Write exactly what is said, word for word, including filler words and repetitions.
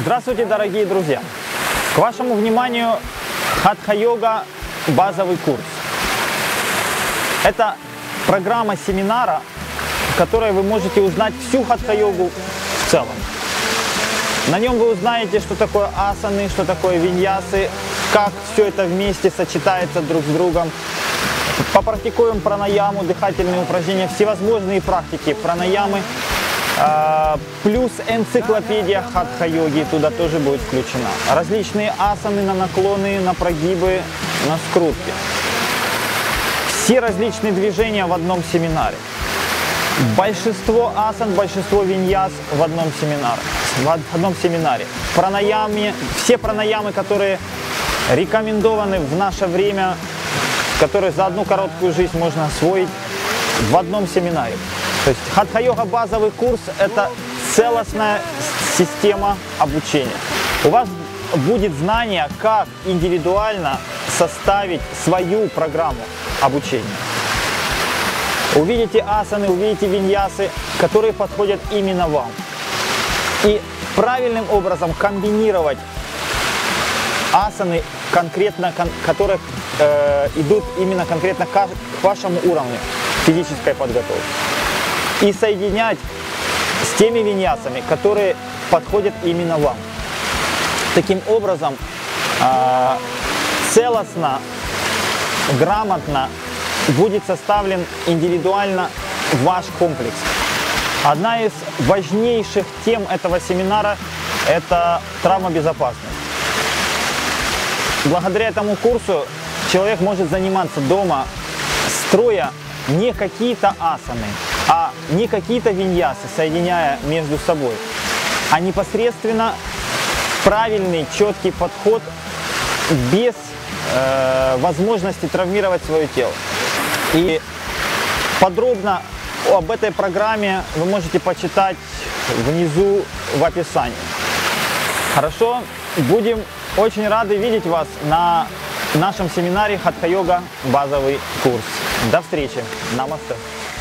Здравствуйте, дорогие друзья! К вашему вниманию Хатха-йога базовый курс. Это программа семинара, в которой вы можете узнать всю хатха-йогу в целом. На нем вы узнаете, что такое асаны, что такое виньясы, как все это вместе сочетается друг с другом. Попрактикуем пранаяму, дыхательные упражнения, всевозможные практики пранаямы. Плюс энциклопедия хатха-йоги туда тоже будет включена. Различные асаны на наклоны, на прогибы, на скрутки. Все различные движения в одном семинаре. Большинство асан, большинство виньяс в одном семинаре. В одном семинаре. Пранаямы, все пранаямы, которые рекомендованы в наше время, которые за одну короткую жизнь можно освоить в одном семинаре. То есть хатха-йога базовый курс – это целостная система обучения. У вас будет знание, как индивидуально составить свою программу обучения. Увидите асаны, увидите виньясы, которые подходят именно вам. И правильным образом комбинировать асаны, конкретно, которые э, идут именно конкретно к вашему уровню физической подготовки. И соединять с теми виньясами, которые подходят именно вам. Таким образом, э, целостно, грамотно будет составлен индивидуально ваш комплекс. Одна из важнейших тем этого семинара – это травмобезопасность. Благодаря этому курсу человек может заниматься дома, строя не какие-то асаны, а не какие-то виньясы, соединяя между собой, а непосредственно правильный, четкий подход без э, возможности травмировать свое тело. И подробно об этой программе вы можете почитать внизу в описании. Хорошо? Будем очень рады видеть вас на нашем семинаре Хатха-йога базовый курс. До встречи. Намасте.